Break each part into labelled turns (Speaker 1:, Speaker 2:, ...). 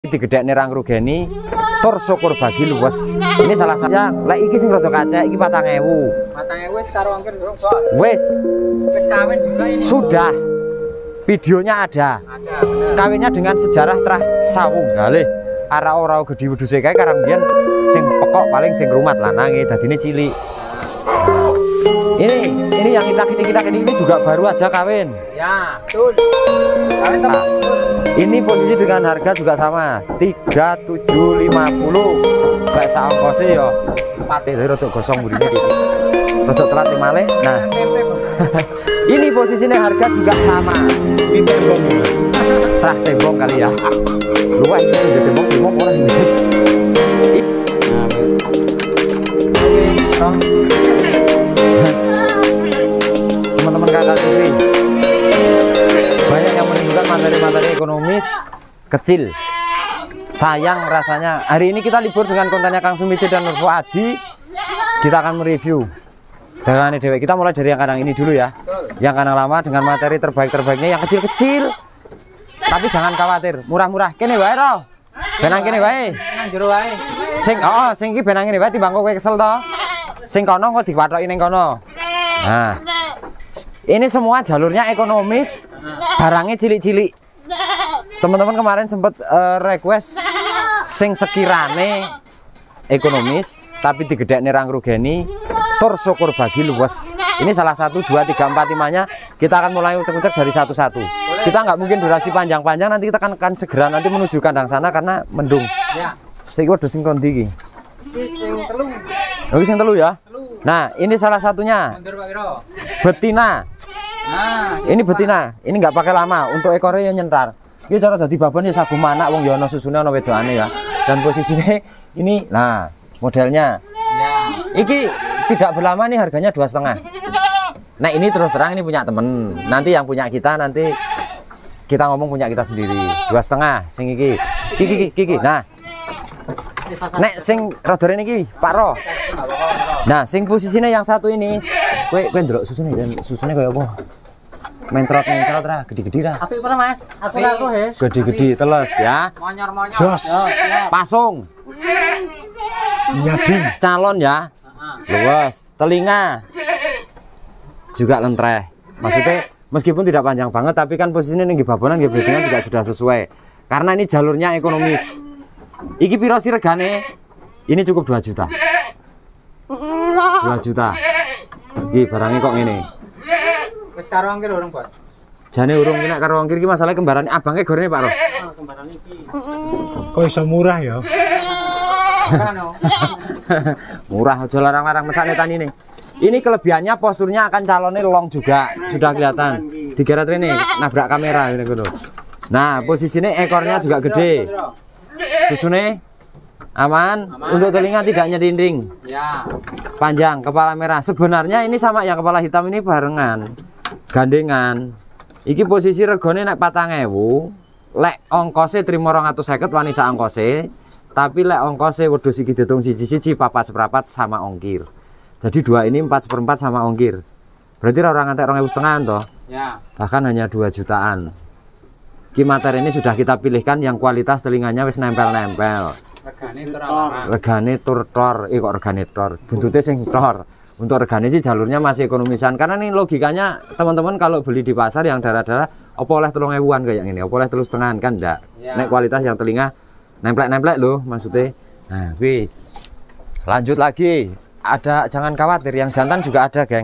Speaker 1: digedhekne ra ngrugeni tur syukur bagi luwes. Ini salah saja lek iki sing rada kacek iki 4.000.
Speaker 2: 4.000 wis karo ongkir durung, Bos.
Speaker 1: Wis
Speaker 2: Kawin juga ini.
Speaker 1: sudah. Videonya ada.
Speaker 2: Bener.
Speaker 1: Kawinnya dengan sejarah trah sawung galih. Ara ora gedhi wedhuse kae karang biyen sing pekok paling sing rumat lanange dadine cilik. Ini yang kita ini juga baru aja kawin.
Speaker 2: Ya, betul. Kawin
Speaker 1: Nah, ini posisi dengan harga juga sama 3.750. Kayak saongkose ya pate rada gosong mburine iki. Rada telat malih. Nah, ini posisinya harga juga sama. Ini tembong. Trah tembong kali ya. Luwih iki sudah tembong ora ini. Teman-teman kakak TV banyak yang menunjukkan materi-materi ekonomis kecil. Sayang rasanya hari ini kita libur dengan kontennya Kang Sumidi dan Nur Fuadi. Kita akan mereview dengan dewe. Kita mulai dari yang kandang ini dulu ya. Yang kandang lama dengan materi terbaik-terbaiknya yang kecil-kecil. Tapi jangan khawatir, murah-murah. Kene wae ro. Benang kene wae.
Speaker 2: nang jero wae.
Speaker 1: Sing iki benang kene wae timbang kowe kesel to. Sing kono kok diwathoki ning kono. Nah. Ini semua jalurnya ekonomis, barangnya cilik-cilik. Teman-teman kemarin sempat request sing sekirane ekonomis tapi digedhekne ra ngrugeni tur syukur bagi luwes. Ini salah 1 2 3 4 5-nya. Kita akan mulai ucek-ucek dari satu-satu. Kita nggak mungkin durasi panjang-panjang, nanti kita akan segera nanti menuju kandang sana karena mendung.
Speaker 2: Ya.
Speaker 1: Saiki wedhus sing kondi iki.
Speaker 2: Sing telu.
Speaker 1: Oke sing telu ya. Nah, ini salah satunya.
Speaker 2: Mundur Pak Wiro.
Speaker 1: Betina.
Speaker 2: Nah,
Speaker 1: Ini betina, ini nggak pakai lama. Untuk ekornya yang nyentar. Ini cara dadi babon ya sagu manak wong ya ana susune ana wedokane ya. Dan posisinya ini, nah modelnya.
Speaker 2: ya.
Speaker 1: Iki tidak berlama nih harganya 2,5. Nah ini terus terang ini punya temen. Nanti yang punya kita nanti kita ngomong punya kita sendiri. 2,5. Sing iki, iki. Nah, nek sing rodore niki Pak Ro. Nah, sing posisinya yang satu ini, kowe ndelok susune kaya apa? Mentrot ra, gede-gede ra.
Speaker 2: Apik ora, Mas? Aku Hes.
Speaker 1: Gede-gede teles ya.
Speaker 2: Monyor-monyor.
Speaker 1: Jos. Pasung. Nyading. Calon ya. Luas. Telinga. Juga lentreh. Maksudnya meskipun tidak panjang banget tapi kan posisinya ning babonan nggih breedingan juga sudah sesuai. Karena ini jalurnya ekonomis. Iki piro sih regane? Ini cukup 2 juta. 2 juta. Iki barangnya kok ngene.
Speaker 2: Wis karo ongkir urung, Bos.
Speaker 1: Jane urung nek karo ongkir iki masalahnya kembaran abangke gorene Pak Ro.
Speaker 2: Kembaran iki.
Speaker 3: Kok iso murah ya?
Speaker 2: Kan no.
Speaker 1: Murah aja larang-larang mesane tani nih. Ini kelebihannya posturnya akan calonnya long juga. Sudah kelihatan. Digeret ini nabrak kamera ini gitu. Nah, posisinya ekornya juga gede. Susune aman. Untuk telinga tidak nyedinding.
Speaker 2: Ya.
Speaker 1: Panjang, kepala merah. Sebenarnya ini sama yang kepala hitam ini barengan. Gandengan. Iki posisi regane nek 4.000. Lek ongkose trimo 250 wani sak ongkose. Tapi lek ongkose wedhus iki ditung siji-siji 4/4 sama ongkir. Jadi dua ini 4/4 sama ongkir. Berarti orang ngantek 2.500 toh.
Speaker 2: Ya.
Speaker 1: Bahkan hanya 2 jutaan. Ki materi ini sudah kita pilihkan yang kualitas telinganya wis nempel-nempel.
Speaker 2: Regane tur larang.
Speaker 1: Regane tur tor, kok regane tor. Buntute sing tor. Untuk regane sih jalurnya masih ekonomisan karena nih logikanya teman-teman kalau beli di pasar yang darah-darah apa oleh 3.000-an kayak gini, apa oleh 3,5 kan enggak.
Speaker 2: Ya.
Speaker 1: Nek kualitas yang telinga nemplek-nemplek loh maksudnya. Nah, kuwi. Lanjut lagi. Ada jangan khawatir yang jantan juga ada, geng.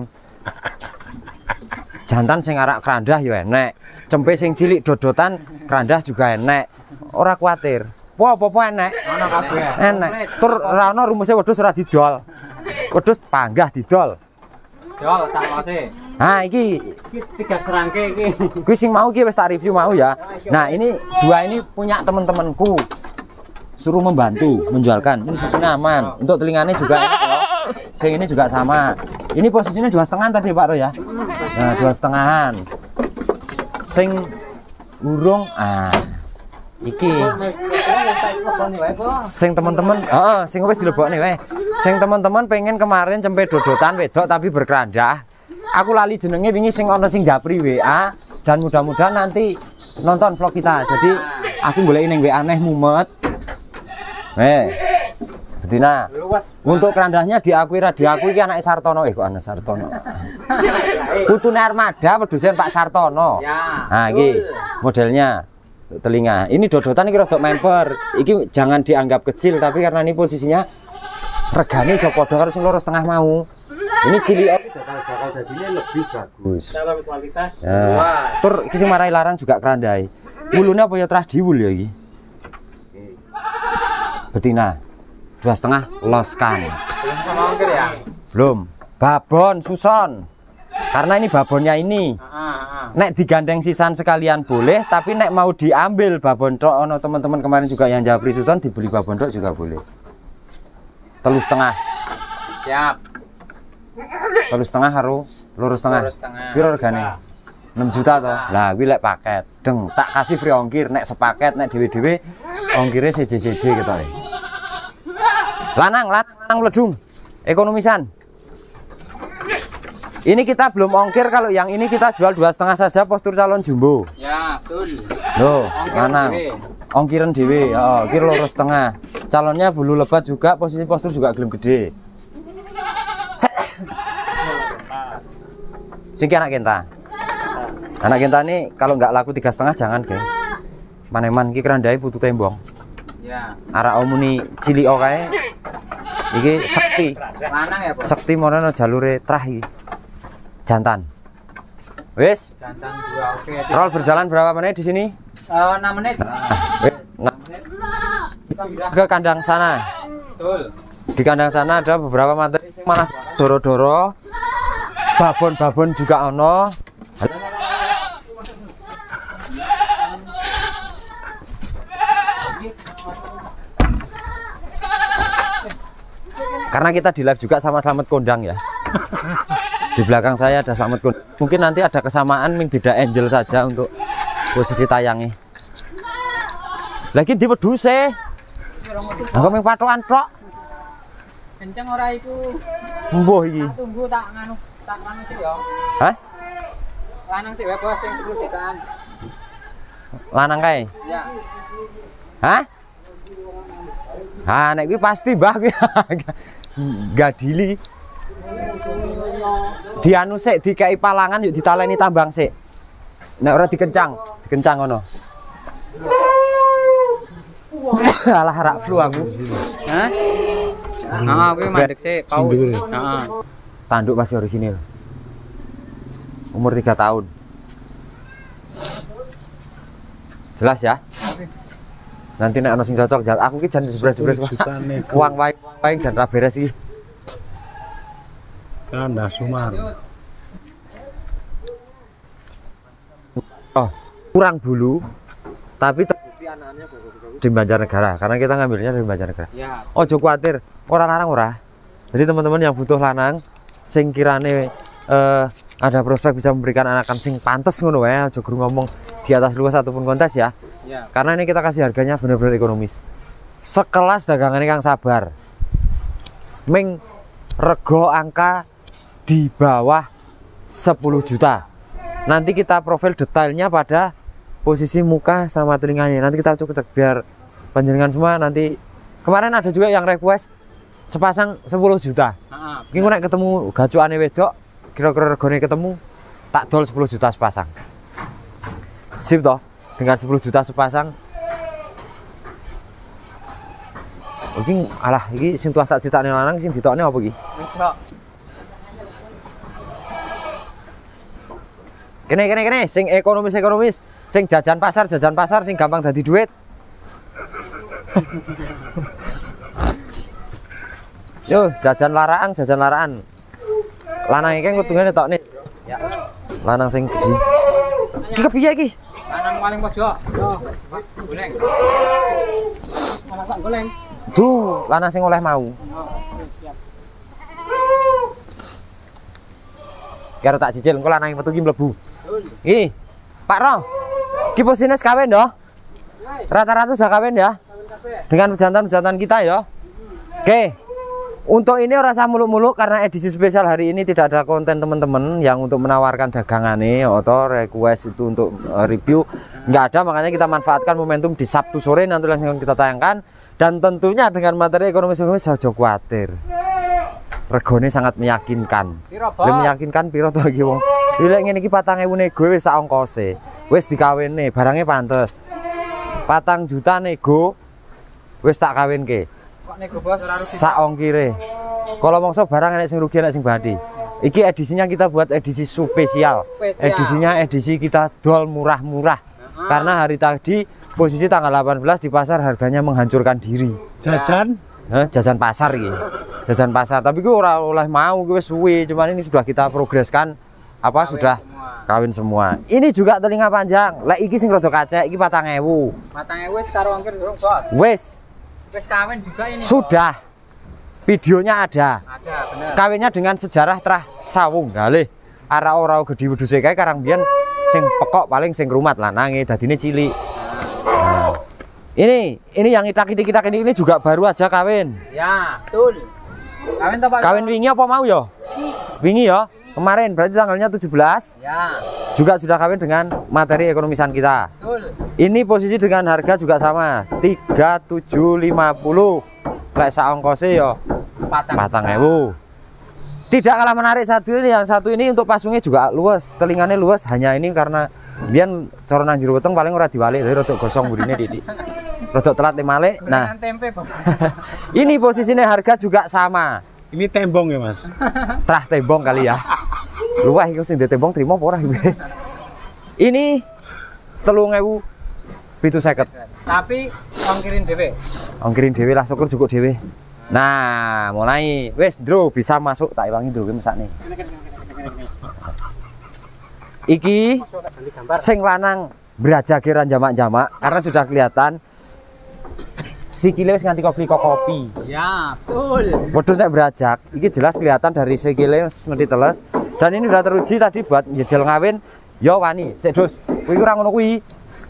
Speaker 1: Jantan sing arak kerandah ya enek. Cempe sing cilik dodotan kerandah juga enek. Ora kuatir. Apa-apa enek.
Speaker 2: Ono kabeh.
Speaker 1: Enek. Tur ora ono rumuse wedhus ora didol. Wedhus panggah didol.
Speaker 2: Dol saklose.
Speaker 1: Nah, iki
Speaker 2: 3 serangke iki.
Speaker 1: kuwi sing mau iki wis tak review mau ya. Nah, ini dua ini punya teman-temanku. Suruh membantu menjualkan. Ini susunya aman. Untuk telinganya juga enak loh. Sing ini juga sama. Ini posisinya 2,5 tadi Pak Ro ya. Nah, 2,5-an. Sing burung iki sing teman-teman sing wis dilebokne wae. Sing teman-teman pengen kemarin cempe dodotan wedok tapi berkerandah. Aku lali jenenge wingi sing ana sing japri WA dan mudah-mudahan nanti nonton vlog kita. Jadi aku golek ning aneh mumet. Betina. Untuk kerandanya diakui iki anake Sartono. Kok anak Sartono. Putune Armada produsen Pak Sartono.
Speaker 2: Ya.
Speaker 1: Nah, iki modelnya telinga. Ini dodotan iki rodok memper. Iki jangan dianggap kecil tapi karena ini posisinya regane iso padha karo sing loro setengah mau. Ini cilik bakal dadine lebih bagus.
Speaker 2: Secara kualitas.
Speaker 1: Ya. Tur iki sing marai larang juga kerandai. Wulune apa ya trah diwul ya iki. Betina 2,5 loskan.
Speaker 2: Belum sama ongkir ya?
Speaker 1: Belum. Babon suson. Karena ini babonnya ini. Nek digandeng sisan sekalian boleh, tapi nek mau diambil babon tok ono teman-teman kemarin juga yang japri suson dibeli babon tok juga boleh. 3,5.
Speaker 2: Siap.
Speaker 1: 3,5 karo 2,5. Piro regane? 6 juta toh. Lah kuwi lek paket. Deng, tak kasih free ongkir nek sepaket nek dhewe-dhewe ongkire CJ gitu. Lanang meledung. Ekonomisan. Ini kita belum ongkir, kalau yang ini kita jual 2,5 saja postur calon jumbo.
Speaker 2: Ya, betul.
Speaker 1: Loh,
Speaker 2: Ongkir
Speaker 1: lanang.
Speaker 2: dhewe.
Speaker 1: Ongkiran dhewe, ongkir 2,5. Calonnya bulu lebat juga, posisi postur juga gelem gede. Sing anak kenta. Anak kenta ini kalau nggak laku 3,5 jangan, geng. Maneman iki kerandai putu tembong.
Speaker 2: Ya.
Speaker 1: Arah omuni cilik kae. Iki sekti.
Speaker 2: Lanang ya, Bos?
Speaker 1: Sekti monono jalure trah iki. Jantan. Wis,
Speaker 2: Jantan 2 oke.
Speaker 1: roll berjalan berapa menit di sini?
Speaker 2: 6 menit.
Speaker 1: Wis, ke kandang sana.
Speaker 2: Betul.
Speaker 1: Di kandang sana ada beberapa materi yang mana doro-doro. Babon-babon juga ono. Karena kita di live juga sama Slamet Kondang ya. Di belakang saya ada Slamet Kondang. Mungkin nanti ada kesamaan ming beda angel saja untuk posisi tayangnya. Lagi di peduse. Aku ming patokan tok.
Speaker 2: Kenceng ora iku.
Speaker 1: Mbuh iki.
Speaker 2: Tunggu tak nganu sih ya.
Speaker 1: Hah?
Speaker 2: Lanang sih wae, Bos, sing 10 jutaan.
Speaker 1: Lanang kae.
Speaker 2: Ya.
Speaker 1: Hah? Ah, nek kuwi pasti Mbah kuwi. Gadili. Dianu sik dikai palangan yuk ditaleni tambang sik. Nek ora dikencang ngono. Alah rak flu aku.
Speaker 2: Hah? Nah, kuwi mandek sih, paus.
Speaker 3: Sindur.
Speaker 2: Heeh.
Speaker 1: Tanduk masih orisinil. Umur 3 tahun. Jelas ya? Nanti nek ana sing cocok, aku ki jan jebres-jebres uang wae jan ra beres iki.
Speaker 3: Kanda Sumar.
Speaker 1: Oh, kurang bulu tapi terbukti anaknya di Banjarnegara karena kita ngambilnya dari Banjarnegara.
Speaker 2: Ya.
Speaker 1: Ojo kuatir, orang larang ora. Jadi teman-teman yang butuh lanang sing kirane ada prospek bisa memberikan anakan sing pantes ngono wae, aja guru ngomong di atas luas ataupun kontes ya.
Speaker 2: Ya.
Speaker 1: Karena ini kita kasih harganya benar-benar ekonomis. Sekelas dagangan Kang Sabar. Ming rego angka di bawah 10 juta. Nanti kita profil detailnya pada posisi muka sama telinganya. Nanti kita cek biar panjenengan semua nanti. Kemarin ada juga yang request sepasang 10 juta.
Speaker 2: Heeh.
Speaker 1: Iki nek ketemu gacuane wedok, kira-kira regane ketemu tak dol 10 juta sepasang. Sip toh? Dengan 10 juta sepasang. Iki alah iki sing tuah tak citakne lanang sing ditokne apa iki?
Speaker 2: Wedok.
Speaker 1: Kene sing ekonomis, sing jajan pasar, sing gampang dadi duit. Yo, jajan laraan. Lanang iki kudune tokne. Ya. Lanang sing gede. Iki kepiye iki?
Speaker 2: Lanang paling pojok. Yo. Goleng. Lanang goleng.
Speaker 1: Duh, lanang sing oleh mau. Karo tak cicil engko lanang metu ki mlebu. Iki, Pak Ro. Ki posine kawin doh. Rata-rata sudah kawin ya. Dengan pejantan-pejantan kita ya. Oke. Untuk ini rasa muluk-muluk karena edisi spesial hari ini tidak ada konten teman-teman yang untuk menawarkan dagangan nih atau request itu untuk review. nggak ada, makanya kita manfaatkan momentum di Sabtu sore nanti langsung kita tayangkan. Dan tentunya dengan materi ekonomi saja khawatir. Regone sangat meyakinkan. Meyakinkan piro to iki wong. Lek ngene iki 4.000 nego wis sak ongkose. Wis dikawinne, barangnya pantes. 4 juta nego wis tak kawinke.
Speaker 2: Kok nego bos ora rugi.
Speaker 1: Sak ongkire. Kalau mongso barang enek sing rugi enek sing badi. Iki edisinya kita buat edisi spesial. Edisinya edisi kita dol murah-murah. Karena hari tadi posisi tanggal 18 di pasar harganya menghancurkan diri.
Speaker 3: Jajan?
Speaker 1: Jajan pasar iki. Jajan pasar, tapi gue ora oleh mau, gue suwe, cuman ini sudah kita progreskan apa kawin sudah semua. Kawin semua. Ini juga telinga panjang. Lek iki sing rada kacek iki 4.000.
Speaker 2: 4.000 wis karo ongkir durung, Bos.
Speaker 1: Wis
Speaker 2: kawin juga ini.
Speaker 1: Sudah. Bos. Videonya ada.
Speaker 2: Ada, bener.
Speaker 1: Kawinnya dengan sejarah trah sawung galih. Ara ora gede wedhuse kae karang biyen sing pekok paling sing rumat lanange dadine cilik. Nah. Ini yang itak-itik ini juga baru aja kawin.
Speaker 2: Ya, betul. Kawin to, Pak?
Speaker 1: Kawin wingi apa mau ya? Wingi ya. Kemarin berarti tanggalnya 17.
Speaker 2: Ya.
Speaker 1: Juga sudah kawin dengan materi ekonomisan kita.
Speaker 2: Betul.
Speaker 1: Ini posisi dengan harga juga sama 3.750. Lek sak ongkose ya 4.000. Tidak kalah menarik satu ini, yang satu ini untuk pasungnya juga luas, telinganya luas, hanya ini karena biyen cara nang jero weteng paling ora diwalik, jadi rodok gosong burine titik. Rodok telat malik. Nah,
Speaker 2: tempe, Bos.
Speaker 1: Ini posisinya harga juga sama.
Speaker 3: Ini tembong ya, Mas?
Speaker 1: Trah tembong kali ya. Luwih iku sing tembong trimo apa ora iki. Ini 3.750.
Speaker 2: Tapi ongkirin dhewe.
Speaker 1: Ongkirin dhewe lah, syukur cukup dhewe. Nah, mulai wis Ndro bisa masuk, tak iwangi Ndro ki mesakne. Iki sing lanang berajage ran jamak-jamak karena sudah kelihatan sikile wis nganti kopi.
Speaker 2: Ya, betul.
Speaker 1: Wedhus nek berajak, iki jelas kelihatan dari sikile wis ngerti teles. Dan ini sudah teruji tadi buat njejel ngawin, ya wani. Sik Dus, kuwi ora ngono kuwi.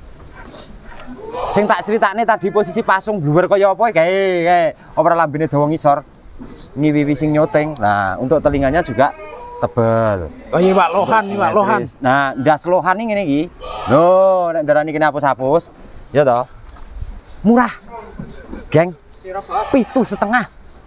Speaker 1: Sing tak critakne tadi posisi pasung bluwer kaya apa kae ora lambene dawa ngisor. Ngiwiwi sing nyoteng. Nah, untuk telinganya juga tebel.
Speaker 3: Oh iya, Pak Lohan, nih Pak Lohan.
Speaker 1: Nah, ndas lohan ngene iki. Lho, nek darani kene hapus-hapus, ya toh. Murah. Geng. 7,5.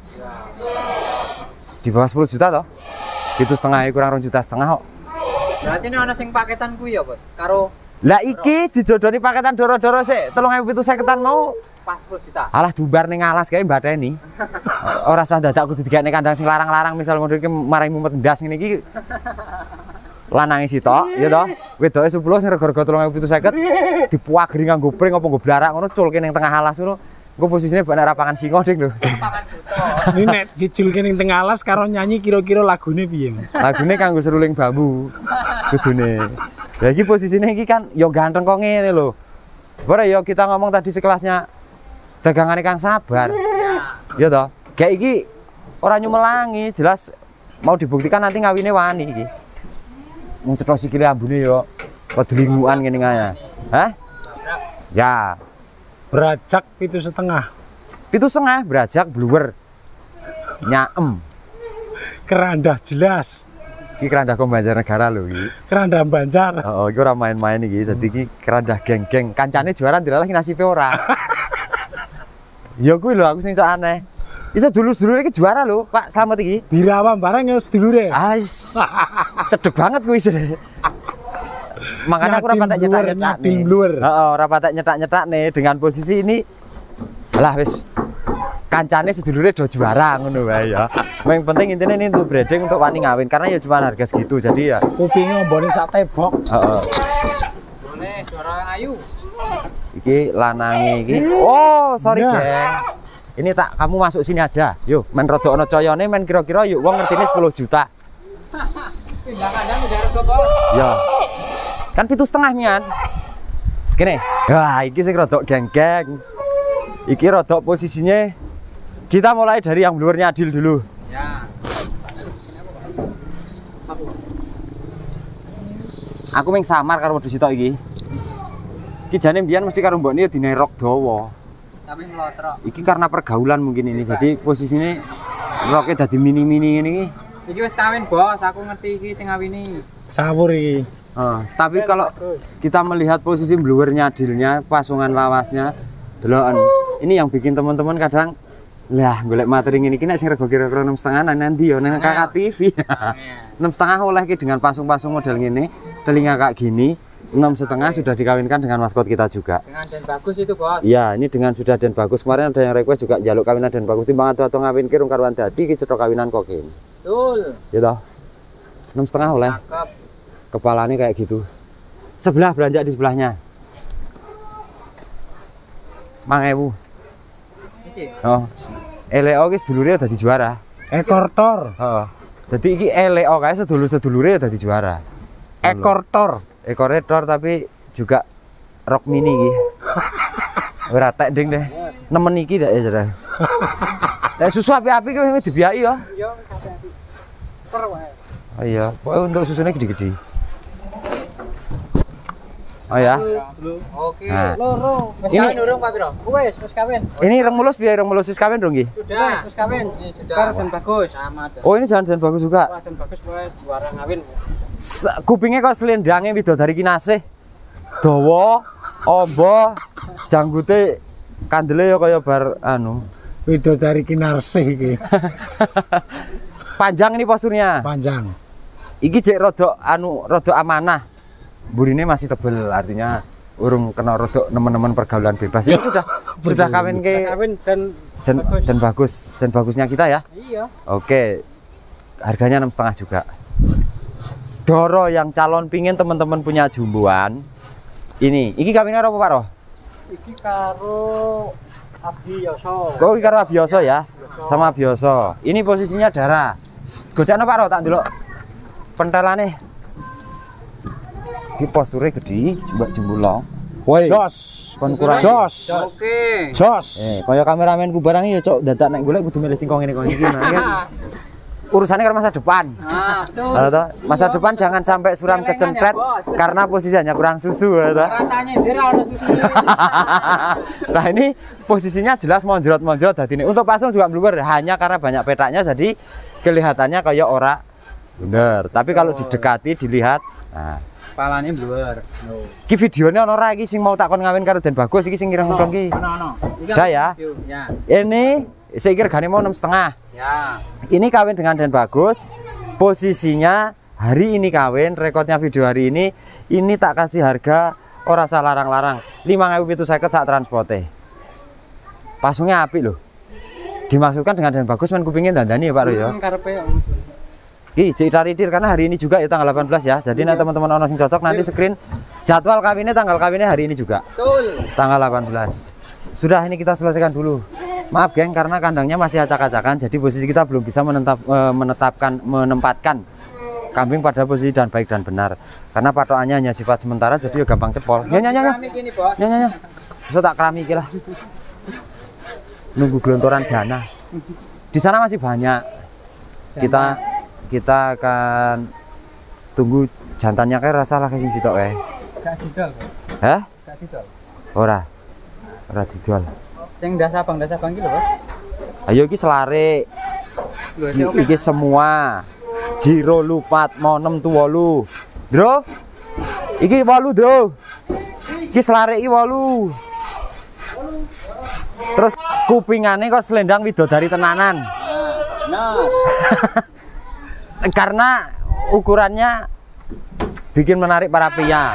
Speaker 1: Di bawah 10 juta toh. 7,5 kurang 2,5 juta kok.
Speaker 2: Berarti ini ana sing paketan kuwi ya, Bos. Karo
Speaker 1: lah iki dijodoni paketan doro-doro sik 3.750 mau
Speaker 2: pas 10 juta.
Speaker 1: Alah dubar ning alas kae mbateni. Ora usah dadak kudu digekne kandang sing larang-larang, misal ngono iki marai mumet ndas ngene iki. Lanange sitok, ya toh. Wedoke 10 sing rega-rega 3.750 dipuagri nganggo pring apa nggo blarak ngono culke ning tengah alas ngono. Engko posisine bak rapangan singo dik lho.
Speaker 3: Ini nek diculke ning tengah alas karo nyanyi kira-kira lagune piye?
Speaker 1: Lagune kanggo seruling bambu. Kudune. Ya iki posisinya iki kan yo ganteng kok ngene lho. Ora yo kita ngomong tadi sekelasnya dagangane Kang Sabar. Ya toh. Kayak iki ora nyumelangi, jelas mau dibuktikan nanti ngawine wani iki. Mung cetha sikile ambune yo kedelinguan ngene ngaya. Hah? Ya.
Speaker 3: Berajak 7,5.
Speaker 1: 7,5 berajak bluwer. Nyaem.
Speaker 3: Kerandah jelas.
Speaker 1: Iki kerandah Banjarnegara lho iki.
Speaker 3: Kerandah Banjar.
Speaker 1: Oh, iki ora main-main iki. Dadi iki kerandah geng-geng. Kancane juara dilalah nasibe ora. Ya kuwi lho aku sing sok aneh. Iso dulur-dulur iki juara lho, Pak Slamet iki.
Speaker 3: Dirawam bareng ya sedulure.
Speaker 1: Ais. Cedek banget kuwi sih. Makanya aku ora patek nyetak-nyetak nih. Heeh, ora patek nyetak-nyetak nih dengan posisi ini. Alah wis kancane sedulure do juara ngono wae ya. Yang penting intinya ini untuk breeding untuk wani ngawin karena ya cuma harga segitu jadi ya.
Speaker 3: Kupingnya ombone sak tebok.
Speaker 1: Heeh.
Speaker 2: Boleh juara ayu.
Speaker 1: Iki lanange iki. Oh, sorry,
Speaker 3: Ya.
Speaker 1: Geng. Ini tak kamu masuk sini aja. Yuk, main rodok ono coyone main kira-kira yuk wong ngertine 10 juta.
Speaker 2: Pindah kandang udah rego, Bos.
Speaker 1: Ya. Kan 7,5 mian. Sekene. Wah, iki sing rodok geng-geng. Iki rodok posisinya kita mulai dari yang bluwernya Adil dulu.
Speaker 2: Ya.
Speaker 1: Aku meng samar karo wedhus sitok iki. Iki jane mbiyen mesti karo mbokne dine rok dawa.
Speaker 2: Tapi melotrok.
Speaker 1: Iki karena pergaulan mungkin ini. Jadi posisinya roknya dadi mini-mini ngene iki.
Speaker 2: Iki wis kawin, Bos. Aku ngerti iki sing ngawini.
Speaker 3: Sawur iki.
Speaker 1: Tapi kalau kita melihat posisi bluernya, dilnya, pasungan lawasnya, deloken. Ini yang bikin teman-teman kadang lah golek materi ini kena sing rego kira-kira 6,5 nanti yo nang Kakak TV. 6,5 oleh ki dengan pasung-pasung model ngene, telinga kayak gini. 6,5 sudah dikawinkan dengan maskot kita juga.
Speaker 2: Dengan Den Bagus itu, Bos.
Speaker 1: Iya, ini dengan sudah Den Bagus. Kemarin ada yang request juga jaluk kawinan Den Bagus. Timbang atau ngawin kirung karuan dadi ki cetha kawinan kok kene.
Speaker 2: Betul.
Speaker 1: Ya toh. 6,5 oleh.
Speaker 2: Cakep.
Speaker 1: Kepalanya kayak gitu. Sebelah beranjak di sebelahnya. 5.000.
Speaker 2: Iki.
Speaker 1: Oh. LEO ki sedulure dadi juara.
Speaker 3: Ekor tor.
Speaker 1: Heeh. Dadi iki LEO kae sedulur-sedulure dadi juara.
Speaker 3: Ekor tor.
Speaker 1: Ekornya tor tapi juga rok mini iki. Ora tek ding deh. Nemen iki dak ya jare. Nek susu api-api ki wis dibiaki ya.
Speaker 2: Iya, hati-hati. Per wae.
Speaker 1: Oh iya, pokoknya untuk susunya gede-gede. Oh ya.
Speaker 2: Oke.
Speaker 1: Nah.
Speaker 2: Loro. Wis
Speaker 1: Ini-
Speaker 2: kawin durung, Pak Bro? Wis kawin.
Speaker 1: Ini reng mulus biar reng mulus wis kawin dong nggih.
Speaker 2: Sudah, wis kawin. Ini sudah. Karo Den Bagus. Sama Den.
Speaker 1: Oh, ini jangan bagus juga.
Speaker 2: Wah, Den Bagus wae juara ngawin.
Speaker 1: Kupingnya kok selendangnya widodari kinasih. Dawa, amba, janggute kandele ya kaya bar anu.
Speaker 3: Widodari Kinarsih iki.
Speaker 1: Panjang ini posturnya.
Speaker 3: Panjang.
Speaker 1: Iki jek rodok anu rodok amanah. Burine masih tebel, artinya urung kena rodok nemen-nemen pergaulan bebas. Ini sudah kawin ke
Speaker 2: Kawin
Speaker 1: dan bagus dan bagusnya kita ya.
Speaker 2: Iya.
Speaker 1: Oke. Harganya 6,5 juga. Doro yang calon pingin teman-teman punya jumbuan. Iki kawinnya apa Pak Roh?
Speaker 2: Iki karo Abiyasa.
Speaker 1: Oh, iki karo Abiyasa ya. Sama Abiyasa. Ini posisinya darah. Gojekno Pak Roh tak ndelok pentelane. Iki posture gede, coba jembulong. Woi.
Speaker 3: Jos.
Speaker 1: Kon kurang.
Speaker 3: Jos.
Speaker 2: Oke.
Speaker 3: Jos.
Speaker 1: Kaya kameramenku barang ya, Cok. Dadak nek golek kudu milih sing kok ngene kok iki. Urusannya ke masa depan.
Speaker 2: Nah, tuh.
Speaker 1: Halo, toh. Masa depan jangan sampai suram kecempret karena posisinya kurang susu ya, toh.
Speaker 2: Rasanya viral ono susunya.
Speaker 1: Nah, ini posisinya jelas monjrot-monjrot dadi ini. Untuk pasung juga bluer hanya karena banyak petaknya jadi kelihatannya kayak ora bener. Tapi kalau didekati dilihat, nah,
Speaker 2: Kepalanya bluer.
Speaker 1: iki videonya ono ora iki sing mau takon ngawin karo Den Bagus iki sing ngirim-ngirim iki.
Speaker 2: Ono.
Speaker 1: Udah ya.
Speaker 2: Ya.
Speaker 1: Ini saya kira regane mau 6,5.
Speaker 2: Ya.
Speaker 1: Ini kawin dengan Den Bagus. Posisinya hari ini kawin, rekodnya video hari ini tak kasih harga ora usah larang-larang. 5.750 sak transporte. Pasungnya apik loh. Dimaksudkan dengan Den Bagus men kupingin dandani ya Pak Ro ya.
Speaker 2: Karepe
Speaker 1: Ki ceritir karena hari ini juga ya tanggal 18 ya. Jadi nanti teman-teman ono sing cocok nanti screen jadwal kawinnya tanggal kawinnya hari ini juga.
Speaker 2: betul.
Speaker 1: Tanggal 18. Sudah ini kita selesaikan dulu. Maaf geng karena kandangnya masih acak-acakan jadi posisi kita belum bisa menempatkan kambing pada posisi dan baik dan benar. Karena patokannya hanya sifat sementara jadi gampang cepol. Nya.
Speaker 2: Keramik ini, Bos.
Speaker 1: Nya. Bisa tak keramik lah. Nunggu gelontoran dana. Di sana masih banyak. Kita akan tunggu jantannya kayak rasa lah kasih sitok kayak.
Speaker 2: Gak didol, Bos.
Speaker 1: Hah?
Speaker 2: Gak didol.
Speaker 1: Ora dijual.
Speaker 2: Sing dasabang ki lho, Bos.
Speaker 1: Ayo iki selare. Iki semua. Jiro lupat mau 6 tu 8. Bro. Iki 8, Bro. Iki selare iki 8. Terus kupingane kok selendang widodari tenanan.
Speaker 2: Nah.
Speaker 1: Karena ukurannya bikin menarik para pria.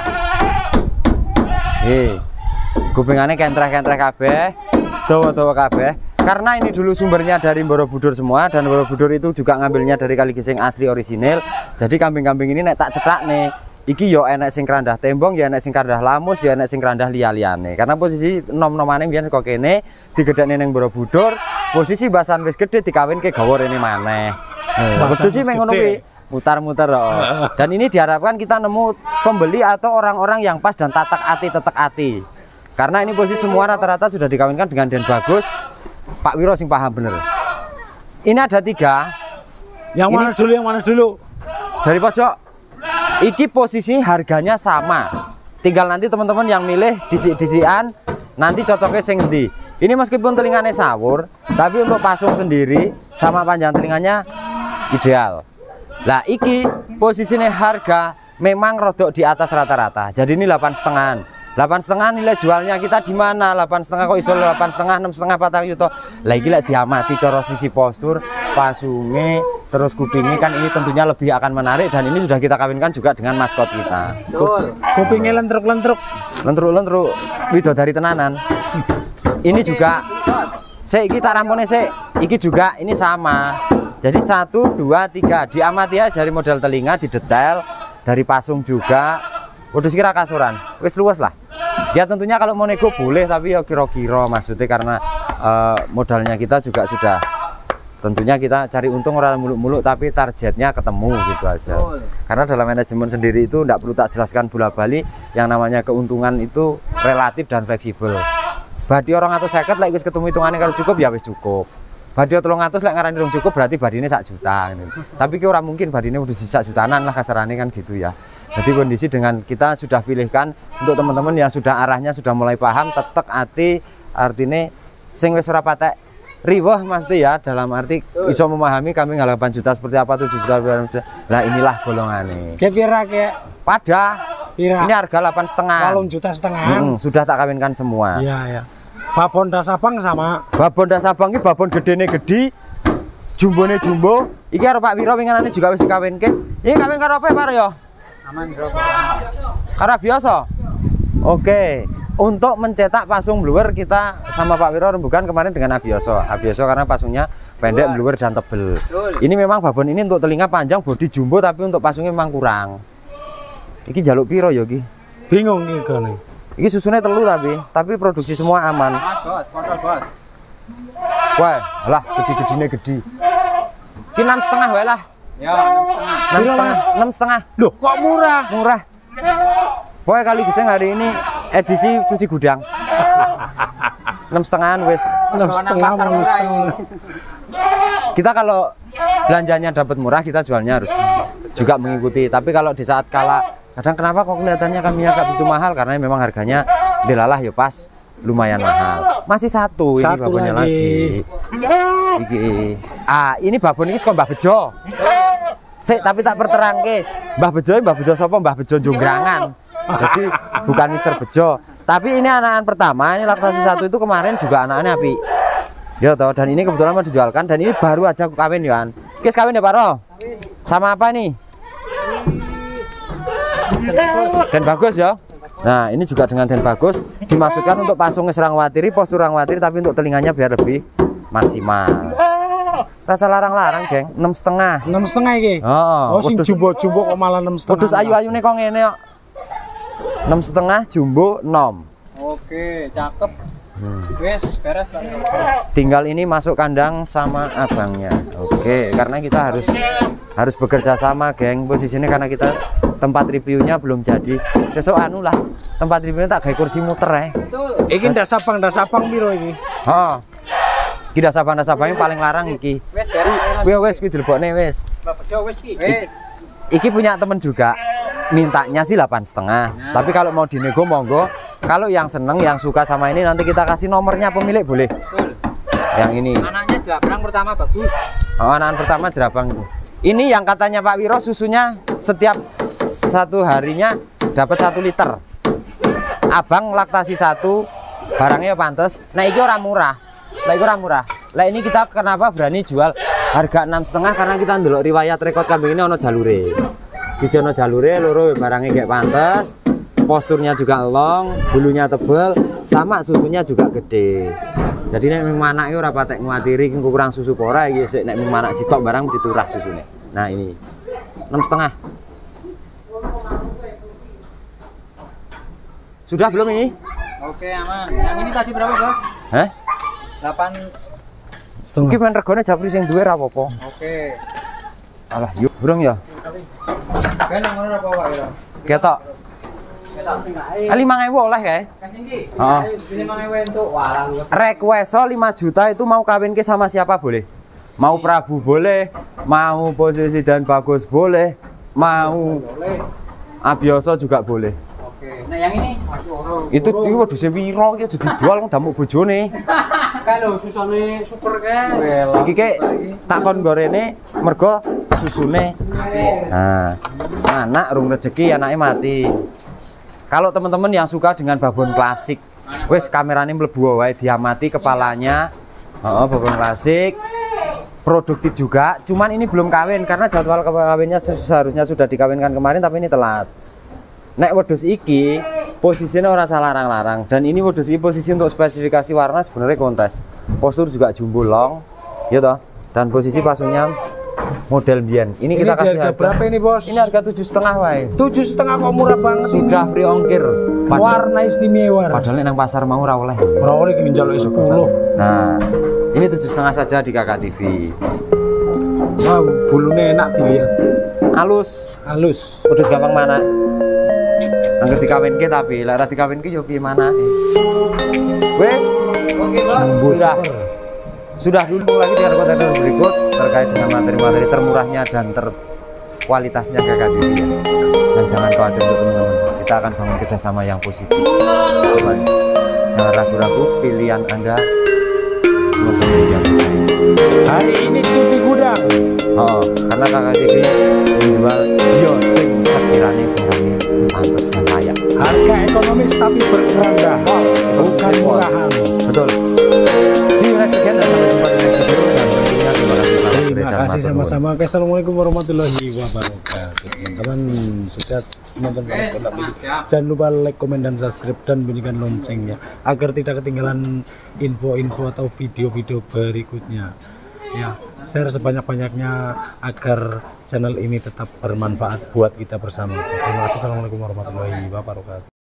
Speaker 1: Kupingannya kentreh-kentreh kabeh, dawa-dawa kabeh. Karena ini dulu sumbernya dari Borobudur semua dan Borobudur itu juga ngambilnya dari Kali Gising asli orisinil. Jadi kambing-kambing ini nek tak cetak nih, iki yo enek sing kerandah tembong, ya enek sing kerandah lamus, ya enek sing kerandah liya-liyane. Karena posisi nom-nomane mbiyen saka kene digedhekne ning Borobudur, posisi basan wis gedhe dikawinke gawa rene maneh. Betul sih mengono kuwi. Mutar-mutar Dan ini diharapkan kita nemu pembeli atau orang-orang yang pas dan tetek ati. Karena ini posisi semua rata-rata sudah dikawinkan dengan Den Bagus. Pak Wiro sing paham bener. Ini ada 3.
Speaker 3: Yang mana dulu?
Speaker 1: Dari pojok. Iki posisi harganya sama. Tinggal nanti teman-teman yang milih disik-disikan nanti cocoknya sing endi. Ini meskipun telinganya sawur, tapi untuk pasung sendiri sama panjang telinganya ideal. Lah iki posisinya harga memang rodok di atas rata-rata. Jadi ini 8,5. 8,5 nilai jualnya kita di mana? 8,5 kok iso 8,5, 6,5 patang yuto. Lah iki lek diamati cara sisi postur, pasunge, terus kupingnya kan ini tentunya lebih akan menarik dan ini sudah kita kawinkan juga dengan maskot kita.
Speaker 3: Kupingnya lentruk-lentruk.
Speaker 1: Lentruk-lentruk widodari tenanan. Ini juga iki tak rampone iki juga ini sama. Jadi 1, 2, 3 diamati ya dari model telinga didetail, dari pasung juga. Udah kira kasuran, wis luas lah. Ya tentunya kalau mau nego boleh, tapi ya kira-kira maksudnya karena modalnya kita juga sudah tentunya kita cari untung orang muluk-muluk tapi targetnya ketemu gitu aja. Karena dalam manajemen sendiri itu tidak perlu tak jelaskan bola-balik, yang namanya keuntungan itu relatif dan fleksibel. Badi orang atau seket lek wis ketemu hitungannya kalau cukup ya wis cukup. Badi 300 lek ngarani rong cukup berarti badine 1 juta gitu. Tapi ki ora mungkin badine udah 1 jutaan lah kasarane kan gitu ya. Jadi kondisi dengan kita sudah pilihkan untuk teman-teman yang sudah arahnya sudah mulai paham, tetek ati artinya sing wis ora patek riwah maksudnya ya, dalam arti iso memahami kami 8 juta seperti apa, 7 juta. Nah inilah golongannya.
Speaker 3: Kira kayak
Speaker 1: Pada
Speaker 3: kira
Speaker 1: ini harga 8,5.
Speaker 3: 8,5 juta.
Speaker 1: Sudah tak kawinkan semua.
Speaker 3: Iya, ya. Babon dasabang sama.
Speaker 1: Babon dasabang ini babon gedene gede, jumbone jumbo. Iki karo Pak Wiro winginane juga wis dikawinke. Ini kawin karo apa Pak ya?
Speaker 2: Aman bro.
Speaker 1: Karena biasa. Oke. Untuk mencetak pasung blower kita sama Pak Wiro rembukan kemarin dengan Abioso. Abioso karena pasungnya pendek, blower dan tebel. Ini memang babon ini untuk telinga panjang, bodi jumbo, tapi untuk pasungnya memang kurang. Iki jaluk piro ya iki?
Speaker 3: Bingung iki gone.
Speaker 1: Iki susunya telu tapi produksi semua aman.
Speaker 2: Bos, modal bos.
Speaker 1: Wah, lah gede-gedine gede. Iki 6,5 wae lah.
Speaker 2: Ya,
Speaker 1: 6,5.
Speaker 3: Loh, kok murah?
Speaker 1: Murah. Pokoknya kali gising hari ini edisi cuci gudang. 6,5 wis.
Speaker 3: 6,5.
Speaker 1: Kita kalau belanjanya dapat murah, kita jualnya harus juga mengikuti. Tapi kalau di saat kala kadang kenapa kok kelihatannya kami agak begitu mahal, karena memang harganya dilalah ya pas lumayan mahal. Masih satu ini babonnya lagi. Ini babon ini kok Mbah Bejo. Tapi tak perterangke. Mbah Bejo sapa? Mbah Bejo Jonggrangan. Jadi bukan Mister Bejo. Tapi ini anakan pertama, ini laktasi 1 itu kemarin juga anaknya api. Ya toh, dan ini kebetulan mau dijualkan dan ini baru aja aku kawin ya. Kis kawin ya Pak Ro? Sama apa nih? Den bagus ya. Nah, ini juga dengan den bagus dimasukkan untuk pasungnya serang watiri, postur serang watiri, tapi untuk telinganya biar lebih maksimal. Rasa larang-larang, geng. 6,5.
Speaker 3: 6,5 iki.
Speaker 1: Oh,
Speaker 3: sing jumbo-jumbo kok malah 6,5.
Speaker 1: Kudus ayu-ayune kok ngene kok. 6,5 jumbo nom.
Speaker 2: Oke, cakep. Wes, beres Pak.
Speaker 1: Tinggal ini masuk kandang sama abangnya. Oke, karena kita harus bekerja sama, geng. Posisinya karena kita tempat reviewnya belum jadi. Sesuk anu lah, tempat reviewnya tak gawe kursi muter ya.
Speaker 2: Betul.
Speaker 3: Iki dasabang piro iki?
Speaker 1: Heeh. Iki dasabang paling larang iki.
Speaker 2: Wes, beres.
Speaker 1: Wes kuwi dilebokne wes.
Speaker 2: Mbak Bejo wes ki. Wes.
Speaker 1: Iki punya temen juga. Mintanya sih 8,5. Tapi kalau mau dinego monggo. Kalau yang seneng, yang suka sama ini nanti kita kasih nomornya pemilik boleh.
Speaker 2: Betul.
Speaker 1: Yang ini.
Speaker 2: Anaknya jerapang pertama bagus.
Speaker 1: Oh, anakan pertama jerapang itu. Ini yang katanya Pak Wiro susunya setiap 1 harinya dapat 1 liter. Abang laktasi 1, barangnya pantes. Nah, ini orang murah. Lah ini kita kenapa berani jual harga 6,5 karena kita ndelok riwayat rekod kambing ini ono jalure. Siji ono jalure, loro barangnya kayak pantes. Posturnya juga long, bulunya tebel, sama susunya juga gede. Jadi nek ming manake ora patek nguatiri engko kurang susu pora iki sik nek ming manak sitok barang diturah susune. Nah ini 6,5. Sudah belum ini?
Speaker 2: Oke, aman. Yang ini tadi berapa, Bos?
Speaker 1: Hah?
Speaker 2: 8.
Speaker 1: Iki men regane japri sing duwe ra apa-apa.
Speaker 2: Oke.
Speaker 1: Alah, yuk burung ya.
Speaker 2: Kan yang mana apa Pak ya?
Speaker 1: Ketok. 5.000 oleh kae.
Speaker 2: Kasih iki.
Speaker 1: Heeh.
Speaker 2: Ini 5.000 untuk walah luwes.
Speaker 1: Request 5 juta itu mau kawin ke sama siapa boleh? Mau Prabu boleh, mau posisi dan bagus boleh, mau Abioso juga boleh.
Speaker 2: Oke. Nah, yang ini masih oro.
Speaker 1: Itu waduh sewiro iki dijual wong damuk bojone.
Speaker 2: Kalau susane super kan.
Speaker 1: Iki kek tak kon gorene mergo susune.
Speaker 2: Oke.
Speaker 1: Nah, anak rung rezeki anaknya mati. Kalau teman-teman yang suka dengan babon klasik, wes kameranya mlebu wae diamati kepalanya. Babon klasik produktif juga, cuman ini belum kawin karena jadwal kawinnya seharusnya sudah dikawinkan kemarin tapi ini telat. Nek wedhus iki posisinya orang salah larang-larang, dan ini wedhus iki posisi untuk spesifikasi warna sebenarnya kontes. Postur juga jumbo long, ya toh. Dan posisi pasungnya model bian. Ini kita kasih harga
Speaker 3: berapa ini, Bos?
Speaker 1: Ini harga 7,5 wae.
Speaker 3: 7,5 kok murah banget.
Speaker 1: Sudah free ongkir.
Speaker 3: Warna istimewa.
Speaker 1: Padahal nang pasar mau ora oleh.
Speaker 3: Ora oleh iki njaluk 10.
Speaker 1: Nah, ini 7,5 saja di Kakak TV.
Speaker 3: Wow, bulunya enak dilihat.
Speaker 1: Halus.
Speaker 3: Wedhus
Speaker 1: gampang mana? Angger dikawinke tapi lek ora dikawinke yo piye manake. Wes, oke Bos. Sudah dulu lagi dengan konten berikut terkait dengan materi-materi termurahnya dan terkualitasnya Kakak TV ya. Dan jangan khawatir untuk teman-teman, kita akan bangun kerjasama yang positif. Jangan ragu-ragu, pilihan Anda semoga yang terbaik.
Speaker 3: Hari ini cuci gudang.
Speaker 1: Karena Kakak TV menjual yo sing sekiranya barangnya pantas dan layak.
Speaker 3: Harga ekonomis tapi berkeranda. Bukan murahan.
Speaker 1: Betul. See you next again dan sampai jumpa di next video, dan tentunya terima kasih
Speaker 3: Terima kasih sama-sama. Oke, assalamualaikum warahmatullahi wabarakatuh. Teman-teman sejak menonton jangan lupa like, komen, dan subscribe, dan bunyikan loncengnya agar tidak ketinggalan info-info atau video-video berikutnya. Ya, share sebanyak-banyaknya agar channel ini tetap bermanfaat buat kita bersama. Terima kasih. Assalamualaikum warahmatullahi wabarakatuh.